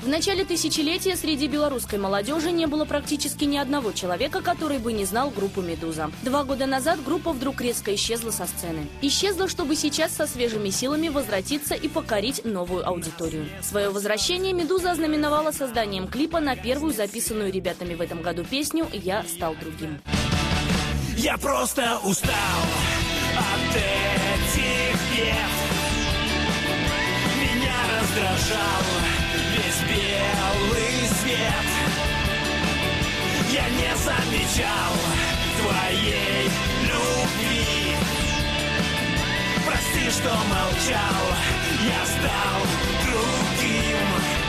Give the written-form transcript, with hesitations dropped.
В начале тысячелетия среди белорусской молодежи не было практически ни одного человека, который бы не знал группу «Медуза». 2 года назад группа вдруг резко исчезла со сцены. Исчезла, чтобы сейчас со свежими силами возвратиться и покорить новую аудиторию. Свое возвращение «Медуза» ознаменовала созданием клипа на первую записанную ребятами в этом году песню «Я стал другим». Я просто устал от этих бед. Меня раздражал весь белый свет. Я не замечал твоей любви. Прости, что молчал, я стал другим.